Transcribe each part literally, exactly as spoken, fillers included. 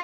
Hola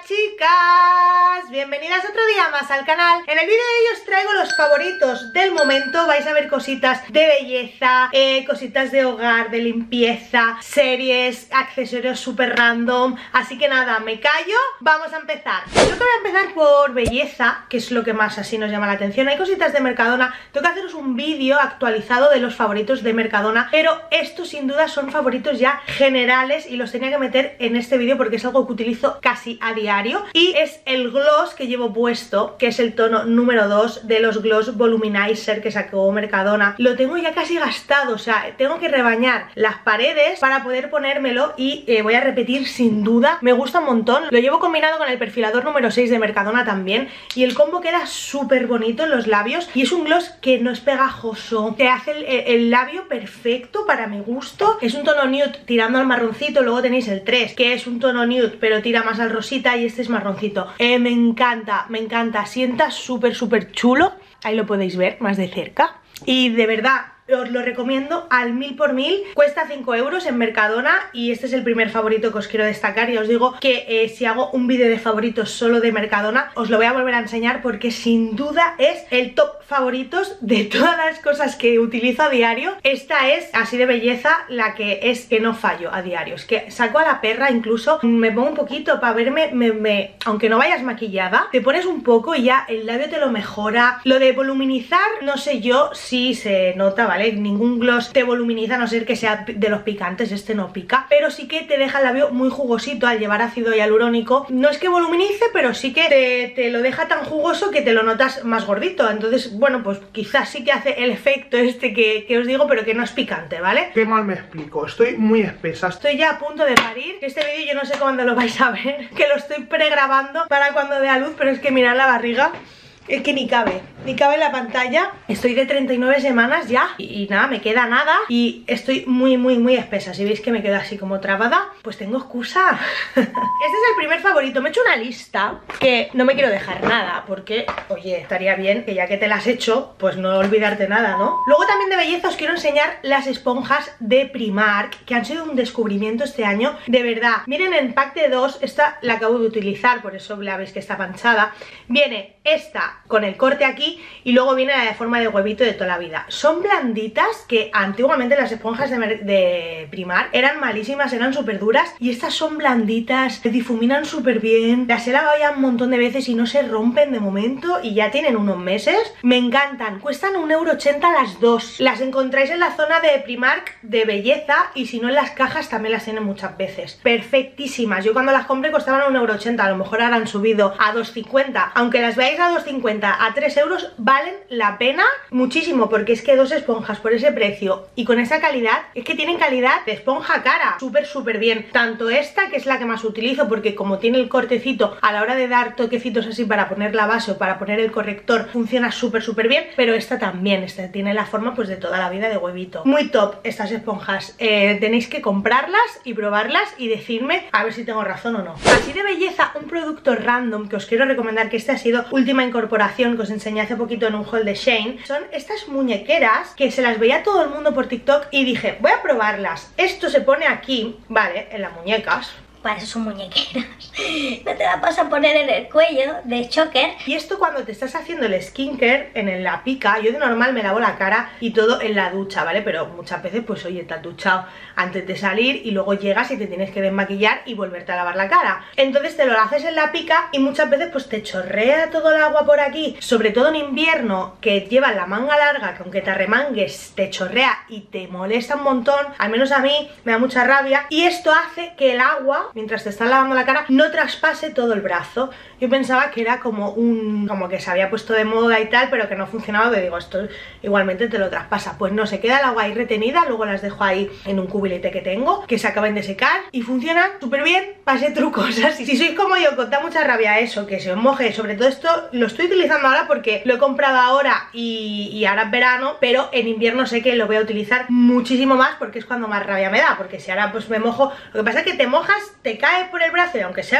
chicas, bienvenidas otro día más al canal. En el vídeo de hoy os traigo los favoritos del momento. Vais a ver cositas de belleza, eh, cositas de hogar, de limpieza, series, accesorios súper random. Así que nada, me callo, vamos a empezar. Yo creo que voy a empezar por belleza, que es lo que más así nos llama la atención. Hay cositas de Mercadona, tengo que haceros un vídeo actualizado de los favoritos de Mercadona, pero estos sin duda son favoritos ya generales y los tenía que meter en este vídeo porque es algo que utilizo casi a diario. Y es el gloss que llevo puesto, que es el tono número dos de los Gloss Voluminizer que sacó Mercadona. Lo tengo ya casi gastado, o sea, tengo que rebañar las paredes para poder ponérmelo y eh, voy a repetir sin duda. Me gusta un montón, lo llevo combinado con el perfilador número seis de Mercadona también y el combo queda súper bonito en los labios y es un gloss que no es pegajoso, te hace el, el labio perfecto para mi gusto. Es un tono nude tirando al marroncito, luego tenéis el tres que es un tono nude pero tira más al rosita y este es marroncito. Eh, me encanta, me encanta, sienta súper súper chulo, ahí lo podéis ver más de cerca y de verdad os lo recomiendo al mil por mil. Cuesta cinco euros en Mercadona y este es el primer favorito que os quiero destacar. Y os digo que eh, si hago un vídeo de favoritos solo de Mercadona os lo voy a volver a enseñar porque sin duda es el top favoritos de todas las cosas que utilizo a diario. Esta es así de belleza la que es que no fallo a diario. Es que saco a la perra, incluso me pongo un poquito para verme, me, me, aunque no vayas maquillada, te pones un poco y ya el labio te lo mejora. Lo de voluminizar, no sé yo si se nota, ¿vale? Ningún gloss te voluminiza a no ser que sea de los picantes, este no pica, pero sí que te deja el labio muy jugosito al llevar ácido hialurónico. No es que voluminice, pero sí que te, te lo deja tan jugoso que te lo notas más gordito. Entonces, bueno, pues quizás sí que hace el efecto este que, que os digo, pero que no es picante, ¿vale? Qué mal me explico, estoy muy espesa. Estoy ya a punto de parir. Este vídeo yo no sé cuándo lo vais a ver, que lo estoy pregrabando para cuando dé a luz, pero es que mirad la barriga. Es que ni cabe, ni cabe en la pantalla. Estoy de treinta y nueve semanas ya y, y nada, me queda nada y estoy muy muy muy espesa. Si veis que me quedo así como trabada, pues tengo excusa. Este es el primer favorito. Me he hecho una lista que no me quiero dejar nada porque, oye, estaría bien que ya que te las he hecho, pues no olvidarte nada, ¿no? Luego también de belleza os quiero enseñar las esponjas de Primark, que han sido un descubrimiento este año. De verdad, miren en pack de dos, esta la acabo de utilizar, por eso la veis que está panchada. Viene esta con el corte aquí y luego viene la de forma de huevito de toda la vida. Son blanditas, que antiguamente las esponjas de, de Primark eran malísimas, eran súper duras, y estas son blanditas, se difuminan súper bien. Las he lavado ya un montón de veces y no se rompen de momento y ya tienen unos meses. Me encantan, cuestan un euro ochenta las dos. Las encontráis en la zona de Primark de belleza y si no en las cajas también las tienen muchas veces. Perfectísimas, yo cuando las compré costaban un euro ochenta, a lo mejor ahora han subido a dos cincuenta. Aunque las veáis a dos cincuenta, a tres euros, valen la pena muchísimo, porque es que dos esponjas por ese precio y con esa calidad, es que tienen calidad de esponja cara, súper súper bien. Tanto esta, que es la que más utilizo porque como tiene el cortecito a la hora de dar toquecitos así para poner la base o para poner el corrector, funciona súper súper bien, pero esta también, esta tiene la forma pues de toda la vida de huevito. Muy top estas esponjas, eh, tenéis que comprarlas y probarlas y decirme a ver si tengo razón o no. Así de belleza, un producto random que os quiero recomendar, que este ha sido última incorporación que os enseñé hace poquito en un haul de Shein, son estas muñequeras que se las veía todo el mundo por TikTok y dije, voy a probarlas. Esto se pone aquí, vale, en las muñecas. Para eso son muñequeras. No te la vas a poner en el cuello de choker. Y esto cuando te estás haciendo el skincare en la pica, yo de normal me lavo la cara y todo en la ducha, ¿vale? Pero muchas veces pues oye, te has duchado antes de salir y luego llegas y te tienes que desmaquillar y volverte a lavar la cara. Entonces te lo haces en la pica y muchas veces pues te chorrea todo el agua por aquí. Sobre todo en invierno, que llevas la manga larga, que aunque te arremangues te chorrea y te molesta un montón. Al menos a mí me da mucha rabia. Y esto hace que el agua, mientras te estás lavando la cara, no traspase todo el brazo. Yo pensaba que era como un... como que se había puesto de moda y tal, pero que no funcionaba, que digo, esto igualmente te lo traspasa. Pues no, se queda el agua ahí retenida, luego las dejo ahí en un cubilete que tengo, que se acaban de secar y funcionan súper bien para ese truco. O sea, si, si sois como yo, que os da mucha rabia eso, que se os moje, sobre todo esto lo estoy utilizando ahora porque lo he comprado ahora y, y ahora es verano, pero en invierno sé que lo voy a utilizar muchísimo más porque es cuando más rabia me da, porque si ahora pues me mojo, lo que pasa es que te mojas, te cae por el brazo y aunque sea verano,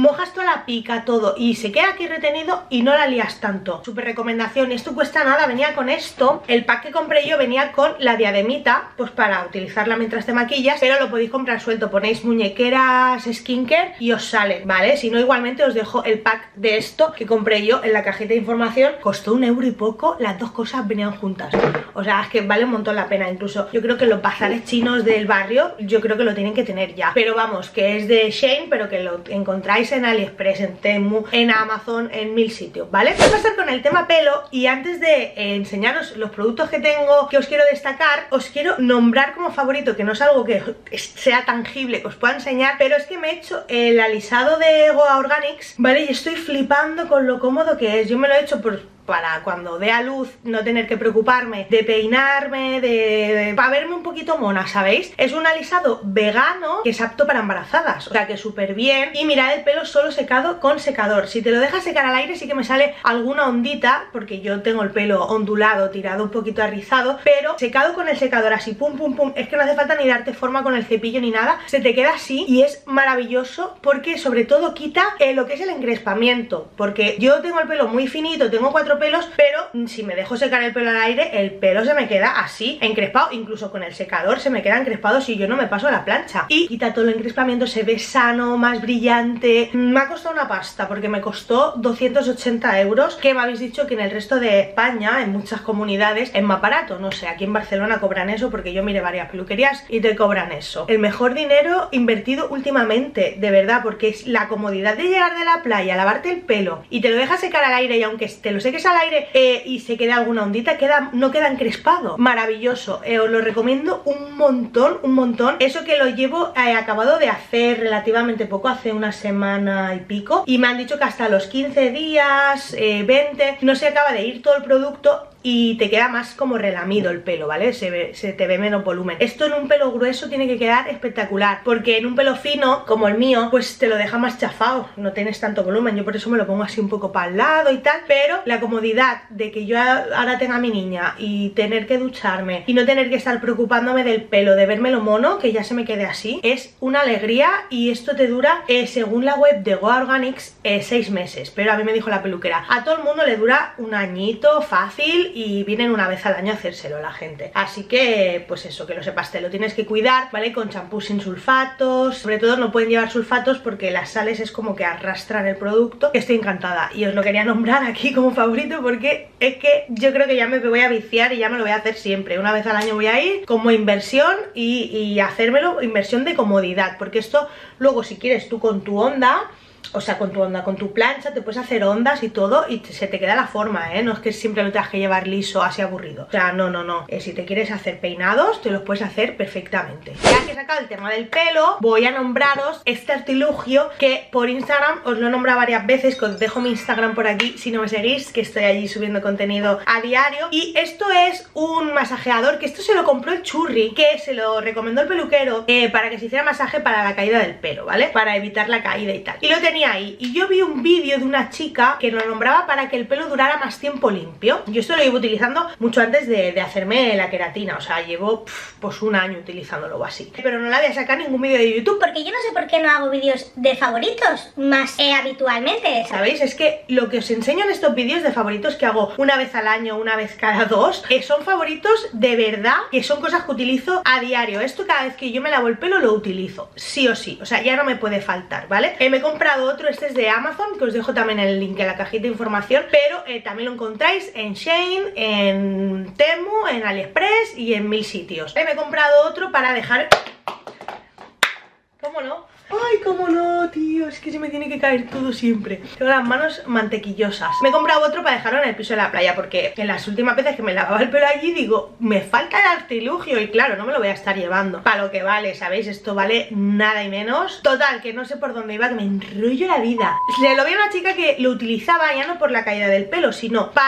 mojas toda la pica, todo, y se queda aquí retenido y no la lías tanto. Súper recomendación. Y esto cuesta nada, venía con esto. El pack que compré yo venía con la diademita, pues para utilizarla mientras te maquillas, pero lo podéis comprar suelto. Ponéis muñequeras, skincare y os sale, ¿vale? Si no, igualmente os dejo el pack de esto que compré yo en la cajita de información. Costó un euro y poco, las dos cosas venían juntas. O sea, es que vale un montón la pena. Incluso yo creo que los bazares chinos del barrio, yo creo que lo tienen que tener ya. Pero vamos, que es de Shein, pero que lo encontráis en AliExpress, en Temu, en Amazon, en mil sitios, ¿vale? Voy a pasar con el tema pelo y antes de eh, enseñaros los productos que tengo, que os quiero destacar, os quiero nombrar como favorito, que no es algo que sea tangible, que os pueda enseñar, pero es que me he hecho el alisado de Goa Organics, ¿vale? Y estoy flipando con lo cómodo que es. Yo me lo he hecho por... para cuando dé a luz no tener que preocuparme de peinarme, de, de... para verme un poquito mona, ¿sabéis? Es un alisado vegano que es apto para embarazadas, o sea que súper bien. Y mirad el pelo solo secado con secador. Si te lo dejas secar al aire sí que me sale alguna ondita, porque yo tengo el pelo ondulado, tirado un poquito arrizado, pero secado con el secador así, pum pum pum, es que no hace falta ni darte forma con el cepillo ni nada, se te queda así y es maravilloso porque sobre todo quita eh, lo que es el encrespamiento, porque yo tengo el pelo muy finito, tengo cuatro pelos, pero si me dejo secar el pelo al aire, el pelo se me queda así, encrespado, incluso con el secador se me queda encrespado si yo no me paso la plancha. Y quita todo el encrespamiento, se ve sano, más brillante. Me ha costado una pasta, porque me costó doscientos ochenta euros, que me habéis dicho que en el resto de España, en muchas comunidades, es más barato. No sé, aquí en Barcelona cobran eso, porque yo miré varias peluquerías y te cobran eso. El mejor dinero invertido últimamente, de verdad, porque es la comodidad de llegar de la playa, lavarte el pelo y te lo dejas secar al aire, y aunque te lo seques al aire eh, y se queda alguna ondita, queda, no queda encrespado. Maravilloso, eh, os lo recomiendo un montón, un montón. Eso que lo llevo eh, acabado de hacer relativamente poco, hace una semana y pico, y me han dicho que hasta los quince días, eh, veinte, no se acaba de ir todo el producto y te queda más como relamido el pelo, ¿vale? Se, ve, se te ve menos volumen. Esto en un pelo grueso tiene que quedar espectacular, porque en un pelo fino, como el mío, pues te lo deja más chafado, no tienes tanto volumen. Yo por eso me lo pongo así un poco para el lado y tal, pero la comodidad de que yo ahora tenga a mi niña y tener que ducharme y no tener que estar preocupándome del pelo, de vérmelo mono, que ya se me quede así, es una alegría. Y esto te dura, eh, según la web de Goa Organics, eh, seis meses, pero a mí me dijo la peluquera, a todo el mundo le dura un añito fácil, y vienen una vez al año a hacérselo la gente. Así que, pues eso, que lo sepas, te lo tienes que cuidar, ¿vale? Con champú sin sulfatos. Sobre todo no pueden llevar sulfatos porque las sales es como que arrastran el producto. Estoy encantada y os lo quería nombrar aquí como favorito, porque es que yo creo que ya me voy a viciar y ya me lo voy a hacer siempre. Una vez al año voy a ir como inversión y, y hacérmelo, inversión de comodidad, porque esto luego, si quieres tú con tu onda, o sea, con tu onda, con tu plancha, te puedes hacer ondas y todo y te, se te queda la forma, ¿eh? No es que siempre lo tengas que llevar liso, así aburrido. O sea, no, no, no. Eh, si te quieres hacer peinados, te los puedes hacer perfectamente. Ya que he sacado el tema del pelo, voy a nombraros este artilugio que por Instagram os lo he nombrado varias veces, que os dejo mi Instagram por aquí si no me seguís, que estoy allí subiendo contenido a diario. Y esto es un masajeador, que esto se lo compró el Churri, que se lo recomendó el peluquero eh, para que se hiciera masaje para la caída del pelo, ¿vale? Para evitar la caída y tal. Y lo tenía ahí, y yo vi un vídeo de una chica que lo nombraba para que el pelo durara más tiempo limpio. Yo esto lo llevo utilizando mucho antes de, de hacerme la queratina, o sea, llevo pff, pues un año utilizándolo o así, pero no la voy a sacar ningún vídeo de YouTube, porque yo no sé por qué no hago vídeos de favoritos más eh, habitualmente, ¿sabéis? Es que lo que os enseño en estos vídeos de favoritos que hago una vez al año, una vez cada dos, eh, son favoritos de verdad, que son cosas que utilizo a diario. Esto cada vez que yo me lavo el pelo lo utilizo, sí o sí, o sea, ya no me puede faltar, ¿vale? Eh, me he comprado otro, este es de Amazon, que os dejo también el link en la cajita de información, pero eh, también lo encontráis en Shein, en Temu, en AliExpress y en mil sitios. Eh, me he comprado otro para dejar... ¿Cómo no? Ay, cómo no, tío, es que se me tiene que caer todo siempre. Tengo las manos mantequillosas. Me he comprado otro para dejarlo en el piso de la playa, porque en las últimas veces que me lavaba el pelo allí digo, me falta el artilugio, y claro, no me lo voy a estar llevando. Para lo que vale, ¿sabéis? Esto vale nada y menos. Total, que no sé por dónde iba, que me enrollo la vida. Se lo vi a una chica que lo utilizaba ya no por la caída del pelo, sino para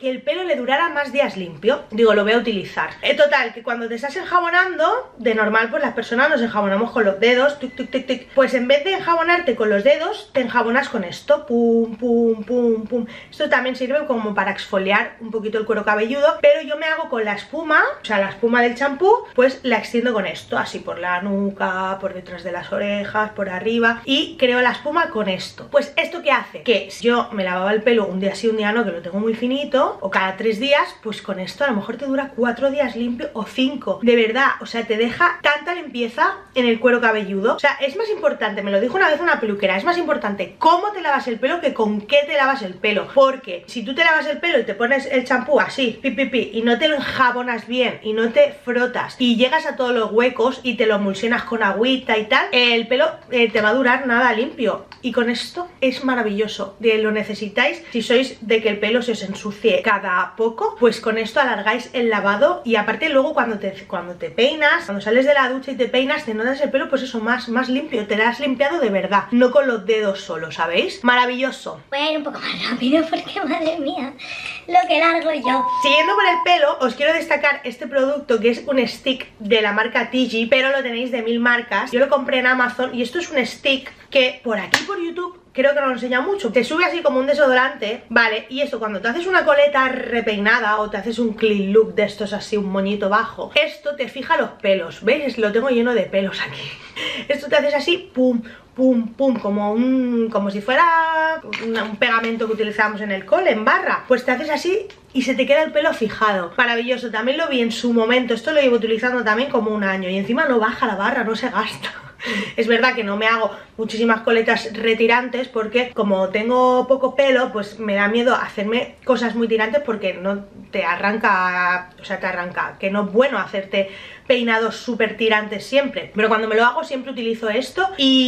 que el pelo le durara más días limpio. Digo, lo voy a utilizar. En total, que cuando te estás enjabonando, de normal pues las personas nos enjabonamos con los dedos, tic, tic, tic, tic. Pues en vez de enjabonarte con los dedos, te enjabonas con esto, pum, pum, pum, pum. Esto también sirve como para exfoliar un poquito el cuero cabelludo, pero yo me hago con la espuma, o sea, la espuma del champú, pues la extiendo con esto, así por la nuca, por detrás de las orejas, por arriba, y creo la espuma con esto. Pues esto que hace que si yo me lavaba el pelo un día sí, un día no, que lo tengo muy finito, o cada tres días, pues con esto a lo mejor te dura cuatro días limpio o cinco. De verdad, o sea, te deja tanta limpieza en el cuero cabelludo. O sea, es más importante, me lo dijo una vez una peluquera, es más importante cómo te lavas el pelo que con qué te lavas el pelo. Porque si tú te lavas el pelo y te pones el champú así, pi, pi, pi, y no te lo enjabonas bien y no te frotas y llegas a todos los huecos y te lo emulsionas con agüita y tal, el pelo eh, te va a durar nada limpio. Y con esto es maravilloso, de lo necesitáis si sois de que el pelo se os ensucie cada poco, pues con esto alargáis el lavado. Y aparte luego cuando te, cuando te peinas, cuando sales de la ducha y te peinas, te notas el pelo pues eso, más, más limpio, te lo has limpiado de verdad, no con los dedos solo, ¿sabéis? Maravilloso. Voy a ir un poco más rápido porque madre mía, lo que largo yo. Siguiendo con el pelo, os quiero destacar este producto que es un stick de la marca T G, pero lo tenéis de mil marcas. Yo lo compré en Amazon y esto es un stick que por aquí por YouTube creo que no lo enseña mucho. Te sube así como un desodorante, ¿vale? Y esto cuando te haces una coleta repeinada o te haces un clean look de estos así, un moñito bajo, esto te fija los pelos, ¿veis? Lo tengo lleno de pelos aquí. Esto te haces así, pum, pum, pum, como un como si fuera un, un pegamento que utilizábamos en el cole, en barra. Pues te haces así y se te queda el pelo fijado. Maravilloso, también lo vi en su momento. Esto lo llevo utilizando también como un año y encima no baja la barra, no se gasta. Es verdad que no me hago muchísimas coletas retirantes porque como tengo poco pelo, pues me da miedo hacerme cosas muy tirantes porque no te arranca, o sea, te arranca, que no es bueno hacerte peinados súper tirantes siempre. Pero cuando me lo hago siempre utilizo esto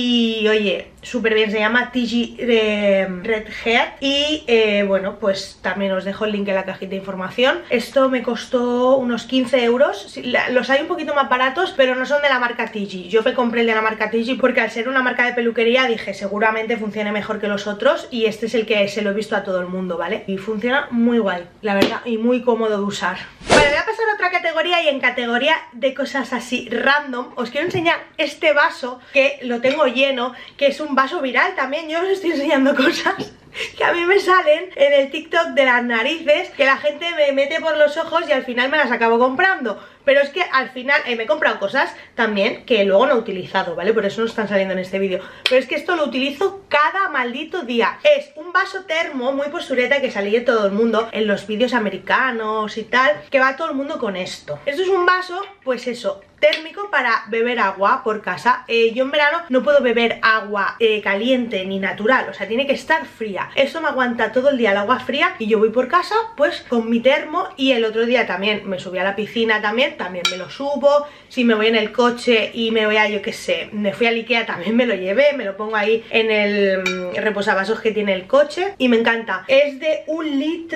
y oye, súper bien, se llama T G eh, Red Hair y eh, bueno, pues también os dejo el link en la cajita de información. Esto me costó unos quince euros, los hay un poquito más baratos, pero no son de la marca T G. Yo me compré el de la marca T G porque al ser una marca de peluquería dije seguramente funcione mejor que los otros y este es el que se lo he visto a todo el mundo, ¿vale? Y funciona muy guay, la verdad, y muy cómodo de usar. Vale, voy a pasar a otra categoría y en categoría de cosas así random os quiero enseñar este vaso que lo tengo lleno, que es un vaso viral también. Yo os estoy enseñando cosas que a mí me salen en el TikTok de las narices, que la gente me mete por los ojos y al final me las acabo comprando. Pero es que al final eh, me he comprado cosas también que luego no he utilizado, ¿vale? Por eso no están saliendo en este vídeo. Pero es que esto lo utilizo cada maldito día. Es un vaso termo muy postureta que salía de todo el mundo en los vídeos americanos y tal, que va todo el mundo con esto. Esto es un vaso, pues eso, térmico para beber agua por casa. eh, Yo en verano no puedo beber agua eh, caliente ni natural, o sea, tiene que estar fría. Esto me aguanta todo el día el agua fría y yo voy por casa pues con mi termo. Y el otro día también me subí a la piscina también, también me lo subo. Si me voy en el coche y me voy a, yo qué sé, me fui al Ikea, también me lo llevé, me lo pongo ahí en el mm, reposavasos que tiene el coche y me encanta. Es de un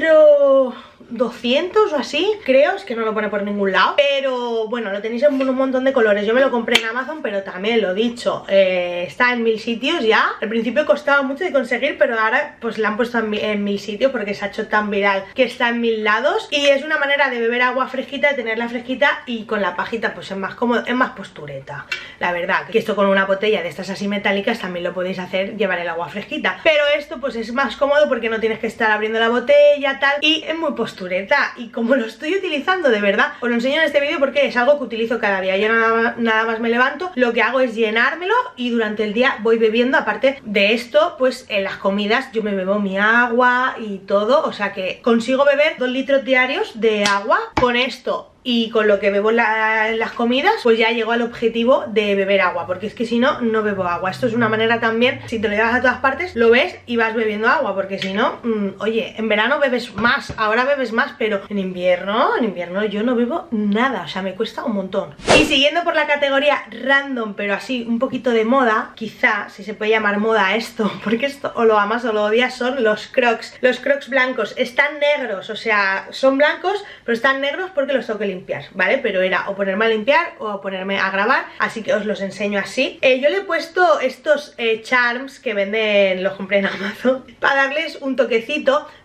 litro doscientos o así, creo, es que no lo pone por ningún lado, pero bueno, lo tenéis en un montón de colores. Yo me lo compré en Amazon, pero también lo dicho, eh, está en mil sitios ya. Al principio costaba mucho de conseguir, pero ahora pues la han puesto en, en mil sitios porque se ha hecho tan viral que está en mil lados. Y es una manera de beber agua fresquita, de tenerla fresquita, y con la pajita pues es más cómodo, es más postureta, la verdad. Que esto con una botella de estas así metálicas también lo podéis hacer, llevar el agua fresquita, pero esto pues es más cómodo porque no tienes que estar abriendo la botella tal, y es muy postureta. Y como lo estoy utilizando de verdad, os lo enseño en este vídeo porque es algo que utilizo cada día. Yo nada, nada más me levanto, lo que hago es llenármelo y durante el día voy bebiendo. Aparte de esto, pues en las comidas yo me bebo mi agua y todo, o sea que consigo beber dos litros diarios de agua con esto. Y con lo que bebo en, la, en las comidas, pues ya llego al objetivo de beber agua, porque es que si no, no bebo agua. Esto es una manera también, si te lo llevas a todas partes, lo ves y vas bebiendo agua, porque si no, mmm, oye, en verano bebes más, ahora bebes más, pero en invierno, en invierno yo no bebo nada, o sea, me cuesta un montón. Y siguiendo por la categoría random, pero así un poquito de moda, quizá, si se puede llamar moda esto, porque esto o lo amas o lo odias, son los crocs. Los crocs blancos, están negros, o sea, son blancos, pero están negros porque los tengo que limpiar. Limpiar, ¿vale? Pero era o ponerme a limpiar o ponerme a grabar, así que os los enseño así. eh, Yo le he puesto estos eh, charms que venden, los compré en Amazon, para darles un toquecito,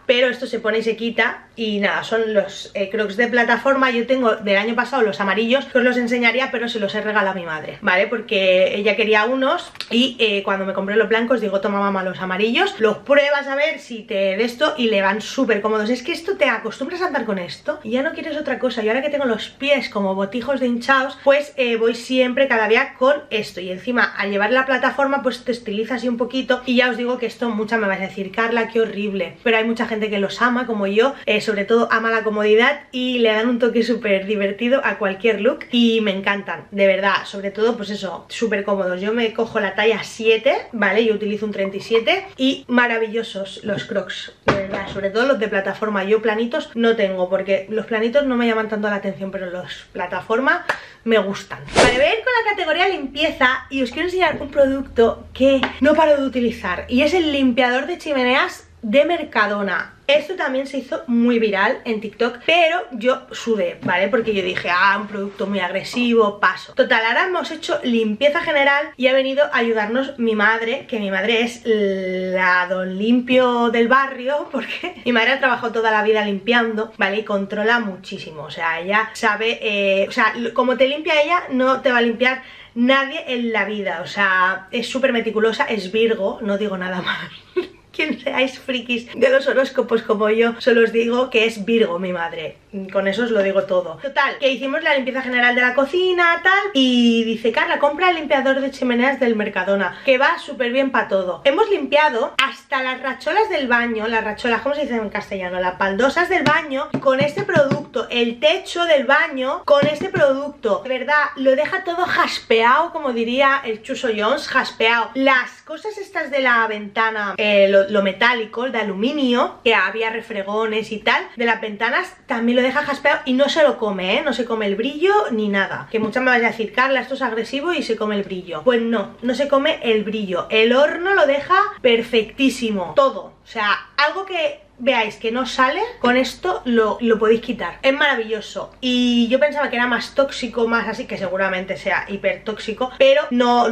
pero esto se pone y se quita. Y nada, son los eh, crocs de plataforma. Yo tengo del año pasado los amarillos, que os los enseñaría, pero se los he regalado a mi madre, ¿vale? Porque ella quería unos y eh, cuando me compré los blancos digo, toma mamá los amarillos, los pruebas a ver si te de esto y le van súper cómodos. Es que esto te acostumbras a andar con esto y ya no quieres otra cosa. Y ahora que tengo los pies como botijos de hinchados, pues eh, voy siempre cada día con esto. Y encima al llevar la plataforma pues te estiliza así un poquito. Y ya os digo que esto mucha me vais a decir, Carla, qué horrible, pero hay mucha gente que los ama como yo, eh, sobre todo ama la comodidad y le dan un toque súper divertido a cualquier look y me encantan, de verdad. Sobre todo pues eso, súper cómodos. Yo me cojo la talla siete, ¿vale? Yo utilizo un treinta y siete y maravillosos los crocs, de verdad, sobre todo los de plataforma. Yo planitos no tengo porque los planitos no me llaman tanto la atención, pero los plataforma me gustan. Vale, voy a ir con la categoría limpieza y os quiero enseñar un producto que no paro de utilizar y es el limpiador de chimeneas de Mercadona. Esto también se hizo muy viral en TikTok, pero yo sudé, ¿vale? Porque yo dije, ah, un producto muy agresivo, paso. Total, ahora hemos hecho limpieza general y ha venido a ayudarnos mi madre, que mi madre es la don limpio del barrio, porque mi madre ha trabajado toda la vida limpiando, ¿vale? Y controla muchísimo, o sea, ella sabe, eh, o sea, como te limpia ella, no te va a limpiar nadie en la vida, o sea, es súper meticulosa, es Virgo, no digo nada más. Quien seáis frikis de los horóscopos como yo, solo os digo que es Virgo mi madre. Con eso os lo digo todo. Total, que hicimos la limpieza general de la cocina, tal, y dice, Carla, compra el limpiador de chimeneas del Mercadona, que va súper bien para todo. Hemos limpiado hasta las racholas del baño, las racholas, ¿cómo se dice en castellano? Las baldosas del baño, con este producto, el techo del baño, con este producto. De verdad, lo deja todo jaspeado, como diría el Chuso Jones, jaspeado. Las cosas estas de la ventana, eh, lo, lo metálico, de aluminio, que había refregones y tal, de las ventanas, también lo deja jaspeado y no se lo come, ¿eh? No se come el brillo ni nada. Que muchas me vais a decir, Carla, esto es agresivo y se come el brillo. Pues no, no se come el brillo. El horno lo deja perfectísimo, todo. O sea, algo que veáis que no sale, con esto lo, lo podéis quitar. Es maravilloso. Y yo pensaba que era más tóxico, más así, que seguramente sea hiper tóxico, pero no,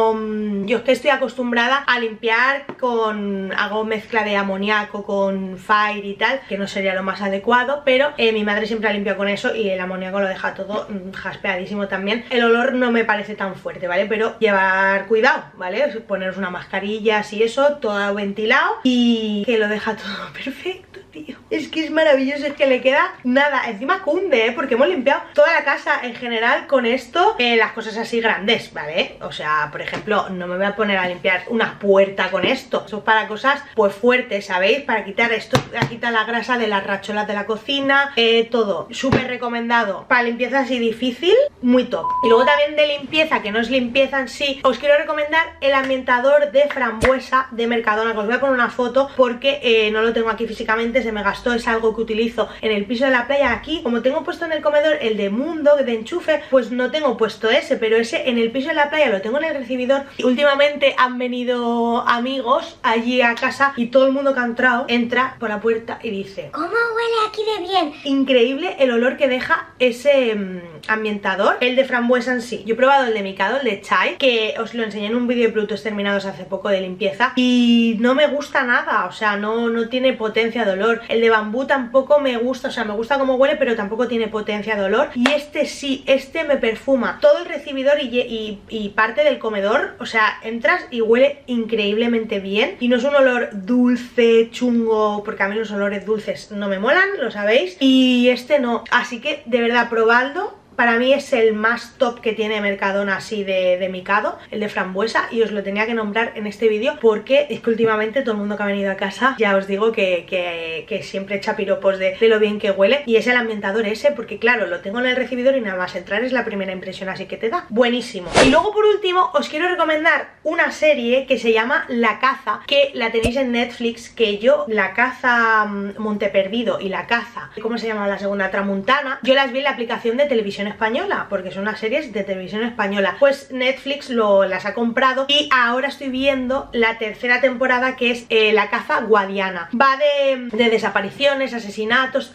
no, yo es que estoy acostumbrada a limpiar con, hago mezcla de amoníaco con Fire y tal, que no sería lo más adecuado, pero eh, mi madre siempre ha limpiado con eso y el amoníaco lo deja todo mm, jaspeadísimo también. El olor no me parece tan fuerte, ¿vale? Pero llevar cuidado, ¿vale? Poneros una mascarilla, así eso, todo ventilado y que lo deja todo perfecto. Perfecto, tío. Es que es maravilloso, es que le queda nada. Encima cunde, ¿eh? Porque hemos limpiado toda la casa en general con esto, eh, las cosas así grandes, ¿vale? O sea, por ejemplo, no me voy a poner a limpiar una puerta con esto. Eso es para cosas, pues, fuertes, ¿sabéis? Para quitar esto, para quitar la grasa de las racholas de la cocina, eh, todo. Súper recomendado. Para limpieza así difícil, muy top. Y luego también de limpieza, que no es limpieza en sí, os quiero recomendar el ambientador de frambuesa de Mercadona, que os voy a poner una foto porque eh, no lo tengo aquí físicamente, se me gastó, es algo que utilizo en el piso de la playa. Aquí, como tengo puesto en el comedor el de Mundo, de enchufe, pues no tengo puesto ese, pero ese en el piso de la playa lo tengo en el recibidor. Y últimamente han venido amigos allí a casa y todo el mundo que ha entrado entra por la puerta y dice, ¿cómo huele aquí de bien? Increíble el olor que deja ese mmm, ambientador, el de frambuesa en sí. Yo he probado el de Mikado, el de Chai, que os lo enseñé en un vídeo de productos terminados hace poco de limpieza, y no me gusta nada, o sea, no, no tiene potencia de olor. El de bambú tampoco me gusta, o sea, me gusta cómo huele, pero tampoco tiene potencia de olor. Y este sí, este me perfuma todo el recibidor y, y, y parte del comedor, o sea, entras y huele increíblemente bien. Y no es un olor dulce, chungo, porque a mí los olores dulces no me molan, lo sabéis, y este no. Así que, de verdad, probadlo. Para mí es el más top que tiene Mercadona así de, de Mikado, el de frambuesa, y os lo tenía que nombrar en este vídeo porque es que últimamente todo el mundo que ha venido a casa, ya os digo que, que, que siempre echa piropos de, de lo bien que huele, y es el ambientador ese, porque claro, lo tengo en el recibidor y nada más entrar es la primera impresión, así que te da buenísimo. Y luego por último os quiero recomendar una serie que se llama La Caza, que la tenéis en Netflix, que yo, La Caza Monteperdido y La Caza, ¿cómo se llama la segunda? Tramuntana, yo las vi en la aplicación de televisión española, porque son unas series de televisión española. Pues Netflix lo, las ha comprado y ahora estoy viendo la tercera temporada, que es eh, La Caza Guadiana. Va de, de desapariciones, asesinatos, tal,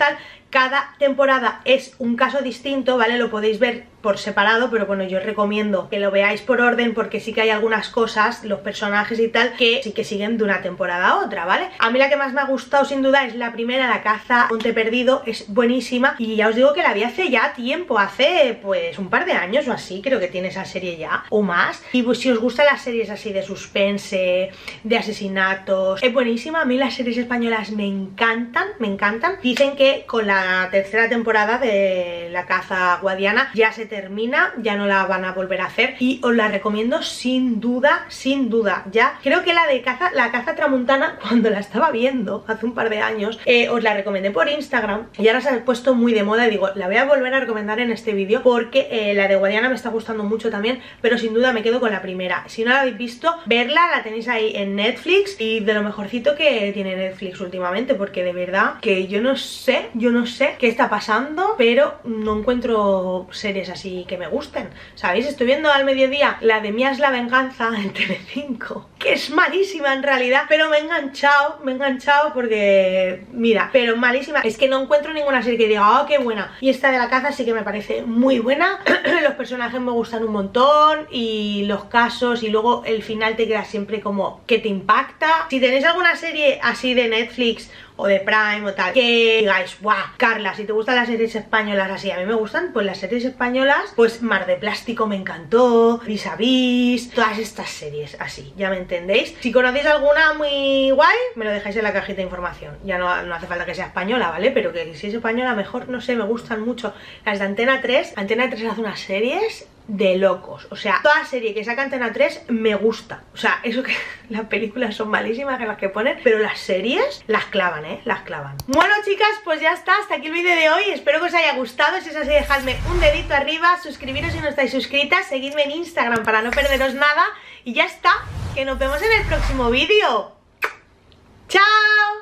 cada temporada es un caso distinto, ¿vale? Lo podéis ver por separado, pero bueno, yo os recomiendo que lo veáis por orden porque sí que hay algunas cosas, los personajes y tal, que sí que siguen de una temporada a otra, ¿vale? A mí la que más me ha gustado sin duda es la primera, La caza Monte Perdido, es buenísima y ya os digo que la vi hace ya tiempo, hace pues un par de años o así, creo que tiene esa serie ya, o más. Y pues si os gustan las series así de suspense, de asesinatos, es buenísima. A mí las series españolas me encantan, me encantan. Dicen que con la tercera temporada de La caza guadiana ya se termina, ya no la van a volver a hacer y os la recomiendo sin duda, sin duda. Ya creo que la de caza, la caza tramuntana, cuando la estaba viendo hace un par de años, eh, os la recomendé por Instagram y ahora se ha puesto muy de moda y digo, la voy a volver a recomendar en este vídeo porque eh, la de guadiana me está gustando mucho también, pero sin duda me quedo con la primera. Si no la habéis visto, verla, la tenéis ahí en Netflix y de lo mejorcito que tiene Netflix últimamente, porque de verdad que yo no sé, yo no sé qué está pasando, pero no encuentro series así que me gusten, ¿sabéis? Estoy viendo al mediodía la de Mía es la venganza en Telecinco, que es malísima en realidad, pero me he enganchado, me he enganchado porque, mira, pero malísima, es que no encuentro ninguna serie que diga, oh, qué buena. Y esta de La caza sí que me parece muy buena, los personajes me gustan un montón y los casos, y luego el final te queda siempre como que te impacta. Si tenéis alguna serie así de Netflix o de Prime o tal, que digáis, guau, Carla, si te gustan las series españolas así, a mí me gustan, pues las series españolas, pues Mar de Plástico me encantó, Vis a Vis, todas estas series así, ya me entendéis. Si conocéis alguna muy guay, me lo dejáis en la cajita de información, ya no, no hace falta que sea española, ¿vale? Pero que si es española mejor, no sé, me gustan mucho. Las de Antena tres, Antena tres hace unas series de locos, o sea, toda serie que saca Antena tres me gusta, o sea, eso que las películas son malísimas que las que ponen, pero las series las clavan, eh, las clavan. Bueno chicas, pues ya está, hasta aquí el vídeo de hoy, espero que os haya gustado. Si es así, dejadme un dedito arriba, suscribiros si no estáis suscritas, seguidme en Instagram para no perderos nada y ya está, que nos vemos en el próximo vídeo. ¡Chao!